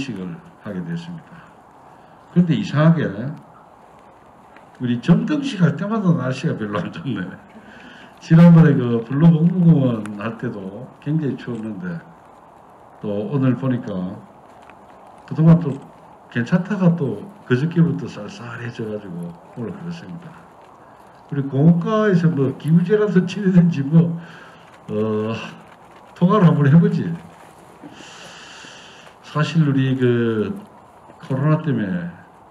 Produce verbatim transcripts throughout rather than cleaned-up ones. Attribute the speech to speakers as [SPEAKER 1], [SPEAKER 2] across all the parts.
[SPEAKER 1] 식을 하게 됐습니다. 그런데 이상하게 우리 점등식 할 때마다 날씨가 별로 안 좋네. 지난번에 그 블루봉공원 할 때도 굉장히 추웠는데 또 오늘 보니까 그동안 또 괜찮다가 또 그저께부터 쌀쌀해져가지고 오늘 그렇습니다. 우리 공원가에서 뭐 기후제라도 치르든지 뭐 어, 통화를 한번 해보지. 사실 우리 그 코로나 때문에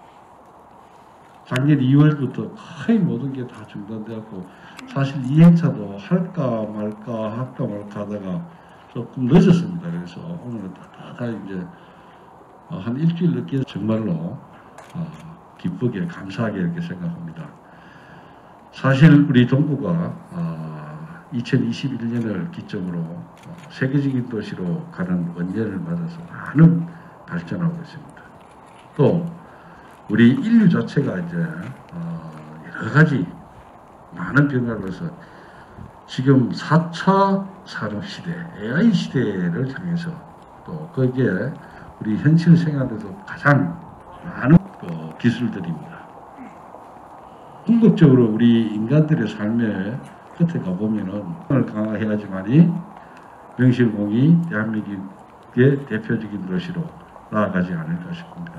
[SPEAKER 1] 작년 이월부터 거의 모든 게 다 중단되었고 사실 이 행사도 할까 말까 할까 말까 하다가 조금 늦었습니다. 그래서 오늘은 다, 다 이제 한 일주일 늦게 정말로 어, 기쁘게 감사하게 이렇게 생각합니다. 사실 우리 동구가 어, 이천이십일 년을 기점으로 어, 세계적인 도시로 가는 원년을 맞아서 많은 발전하고 있습니다. 또 우리 인류 자체가 이제 어, 여러 가지 많은 변화를 해서 지금 사 차 산업시대, 에이아이 시대를 향해서 또 거기에 우리 현실 생활에도 가장 많은 어, 기술들입니다. 궁극적으로 우리 인간들의 삶의 끝에 가보면은 강화해야지만이 명실공히 대한민국의 대표적인 도시로 나아가지 않을까 싶습니다.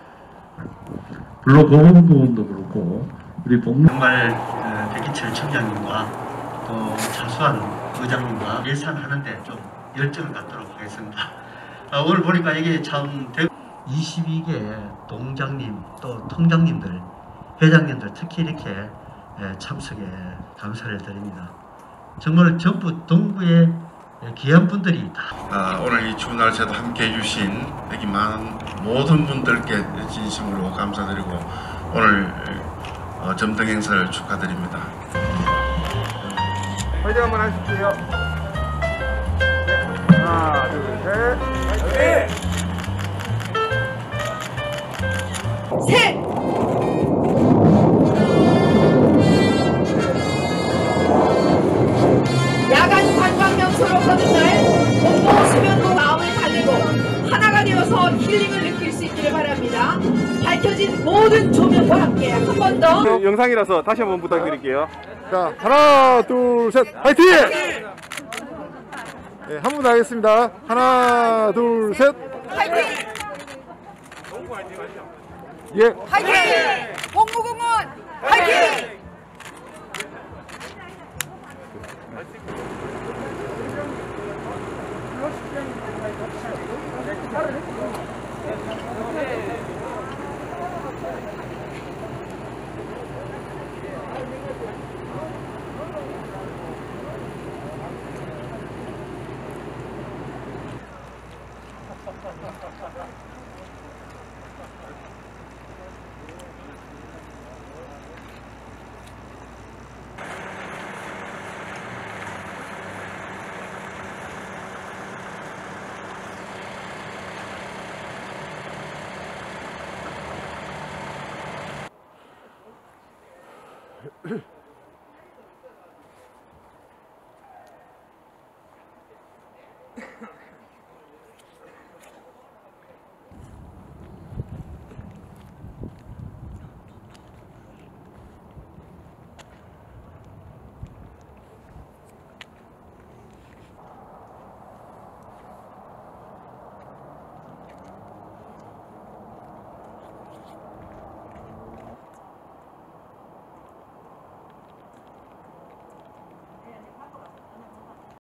[SPEAKER 1] 물론 그런 부분도 그렇고 우리 복무
[SPEAKER 2] 정말 백인철 청장님과 또 차수환 의장님과 예산하는데 좀 열정을 갖도록 하겠습니다. 오늘 보니까 이게 참 이십이 개 동장님 또 통장님들 회장님들 특히 이렇게 참석에 감사를 드립니다. 정말 전부 동구의 귀한 분들이 다
[SPEAKER 3] 아, 오늘 이 추운 날씨에도 함께 해주신 여기 많은 모든 분들께 진심으로 감사드리고 오늘 어, 점등 행사를 축하드립니다.
[SPEAKER 4] 화이팅 한번 하실게요. 네. 하나, 둘, 셋. 화이팅!
[SPEAKER 5] 셋! 야간 관광 명소로 거듭날 공포 수면도 마음을 달래고 하나가 되어서 힐링을 느낄 수 있기를 바랍니다. 밝혀진 모든 조명과 함께 한 번 더
[SPEAKER 4] 네, 영상이라서 다시 한번 부탁드릴게요. 자, 하나, 둘, 셋, 화이팅! 네, 한 번 더 하겠습니다. 하나, 둘, 셋.
[SPEAKER 5] 화이팅!
[SPEAKER 4] 예.
[SPEAKER 5] 화이팅! 공무공원 화이팅!